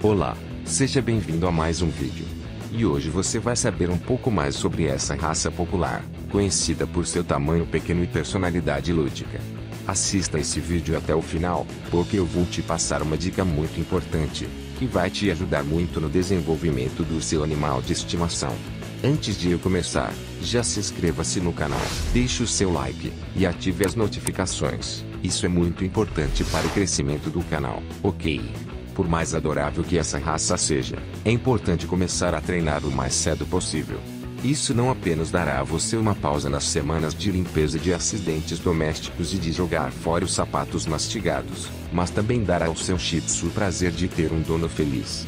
Olá, seja bem-vindo a mais um vídeo. E hoje você vai saber um pouco mais sobre essa raça popular, conhecida por seu tamanho pequeno e personalidade lúdica. Assista esse vídeo até o final, porque eu vou te passar uma dica muito importante, que vai te ajudar muito no desenvolvimento do seu animal de estimação. Antes de eu começar, já se inscreva-se no canal, deixe o seu like e ative as notificações. Isso é muito importante para o crescimento do canal, ok? Por mais adorável que essa raça seja, é importante começar a treinar o mais cedo possível. Isso não apenas dará a você uma pausa nas semanas de limpeza de acidentes domésticos e de jogar fora os sapatos mastigados, mas também dará ao seu Shih Tzu o prazer de ter um dono feliz.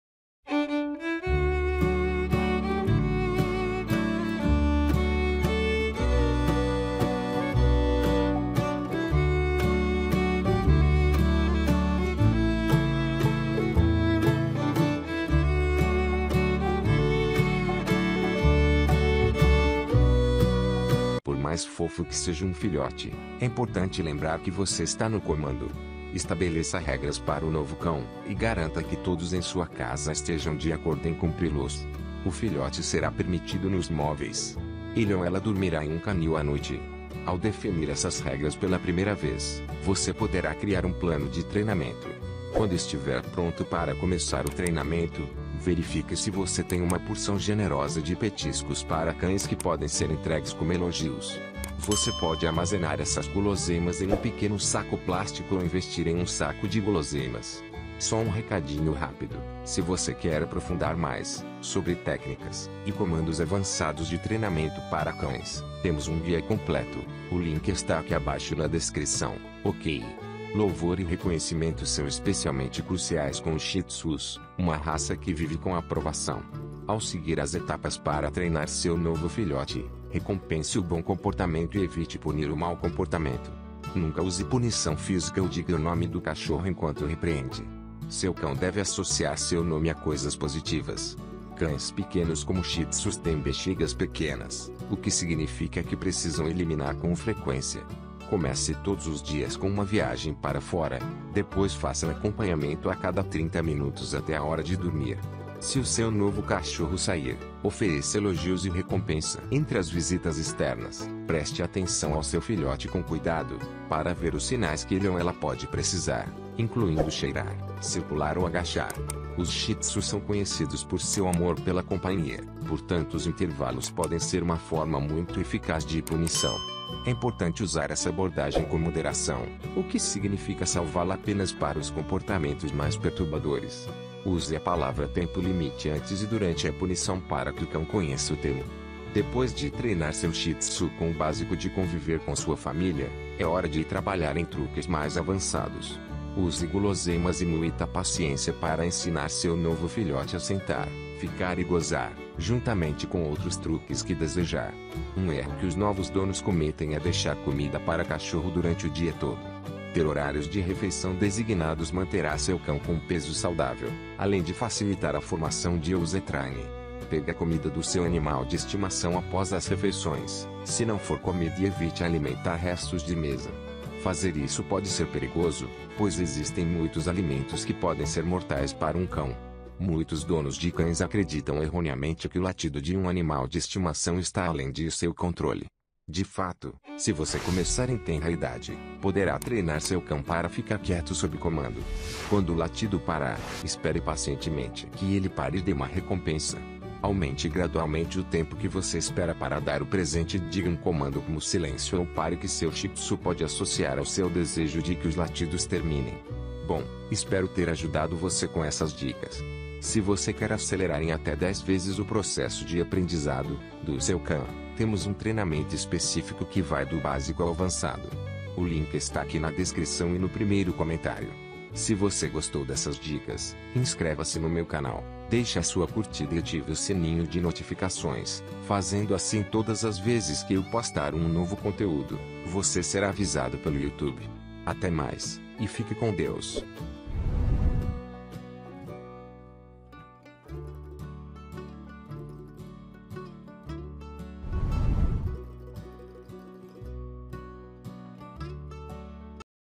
Mais fofo que seja um filhote, é importante lembrar que você está no comando. Estabeleça regras para o novo cão, e garanta que todos em sua casa estejam de acordo em cumpri-los. O filhote será permitido nos móveis. Ele ou ela dormirá em um canil à noite. Ao definir essas regras pela primeira vez, você poderá criar um plano de treinamento. Quando estiver pronto para começar o treinamento, verifique se você tem uma porção generosa de petiscos para cães que podem ser entregues como elogios. Você pode armazenar essas guloseimas em um pequeno saco plástico ou investir em um saco de guloseimas. Só um recadinho rápido: se você quer aprofundar mais sobre técnicas e comandos avançados de treinamento para cães, temos um guia completo. O link está aqui abaixo na descrição, ok? Louvor e reconhecimento são especialmente cruciais com os Shih Tzus, uma raça que vive com aprovação. Ao seguir as etapas para treinar seu novo filhote, recompense o bom comportamento e evite punir o mau comportamento. Nunca use punição física ou diga o nome do cachorro enquanto repreende. Seu cão deve associar seu nome a coisas positivas. Cães pequenos como Shih Tzus têm bexigas pequenas, o que significa que precisam eliminar com frequência. Comece todos os dias com uma viagem para fora, depois faça um acompanhamento a cada 30 minutos até a hora de dormir. Se o seu novo cachorro sair, ofereça elogios e recompensa. Entre as visitas externas, preste atenção ao seu filhote com cuidado, para ver os sinais que ele ou ela pode precisar, incluindo cheirar, circular ou agachar. Os Shih Tzus são conhecidos por seu amor pela companhia, portanto os intervalos podem ser uma forma muito eficaz de punição. É importante usar essa abordagem com moderação, o que significa salvá-la apenas para os comportamentos mais perturbadores. Use a palavra tempo limite antes e durante a punição para que o cão conheça o termo. Depois de treinar seu Shih Tzu com o básico de conviver com sua família, é hora de trabalhar em truques mais avançados. Use guloseimas e muita paciência para ensinar seu novo filhote a sentar, ficar e gozar, juntamente com outros truques que desejar. Um erro que os novos donos cometem é deixar comida para cachorro durante o dia todo. Ter horários de refeição designados manterá seu cão com peso saudável, além de facilitar a formação de Eucetrine. Pegue a comida do seu animal de estimação após as refeições, se não for comida, e evite alimentar restos de mesa. Fazer isso pode ser perigoso, pois existem muitos alimentos que podem ser mortais para um cão. Muitos donos de cães acreditam erroneamente que o latido de um animal de estimação está além de seu controle. De fato, se você começar em tenra idade, poderá treinar seu cão para ficar quieto sob comando. Quando o latido parar, espere pacientemente que ele pare e dê uma recompensa. Aumente gradualmente o tempo que você espera para dar o presente e diga um comando como silêncio ou pare que seu Shih Tzu pode associar ao seu desejo de que os latidos terminem. Bom, espero ter ajudado você com essas dicas. Se você quer acelerar em até 10 vezes o processo de aprendizado do seu cão, temos um treinamento específico que vai do básico ao avançado. O link está aqui na descrição e no primeiro comentário. Se você gostou dessas dicas, inscreva-se no meu canal, deixe a sua curtida e ative o sininho de notificações. Fazendo assim, todas as vezes que eu postar um novo conteúdo, você será avisado pelo YouTube. Até mais, e fique com Deus.